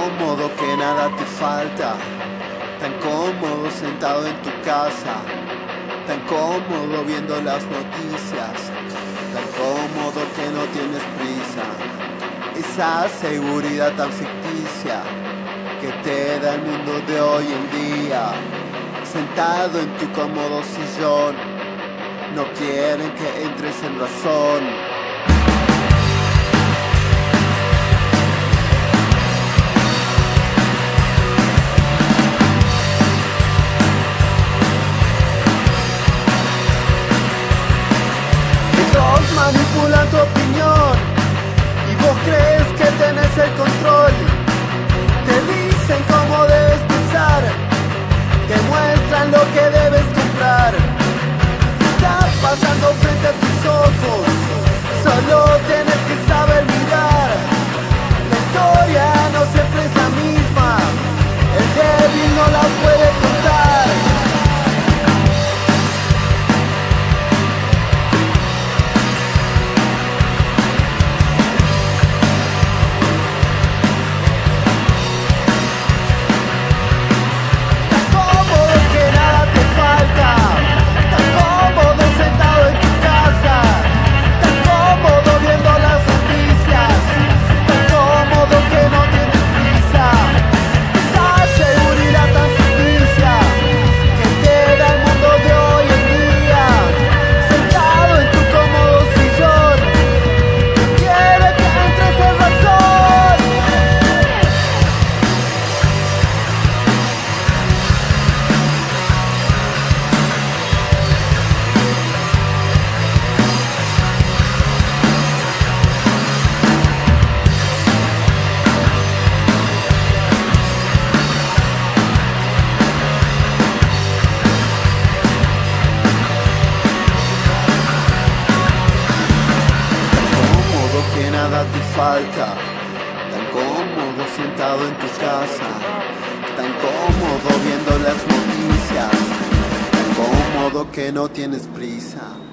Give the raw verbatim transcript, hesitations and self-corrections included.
cómodo que nada te falta, tan cómodo sentado en tu casa, tan cómodo viendo las noticias, tan cómodo que no tienes prisa. Esa seguridad tan ficticia que te da el mundo de hoy en día, sentado en tu cómodo sillón, no quieren que entres en razón. Manipulan tu opinión y vos crees que tenés el control. Te dicen cómo debes pensar, te muestran lo que debes comprar. Está pasando frente a tus ojos, solo tienes que saber mirar. La historia no siempre es la misma, el débil no la puede contar. Nada te falta, tan cómodo sentado en tu casa, tan cómodo viendo las noticias, tan cómodo que no tienes prisa.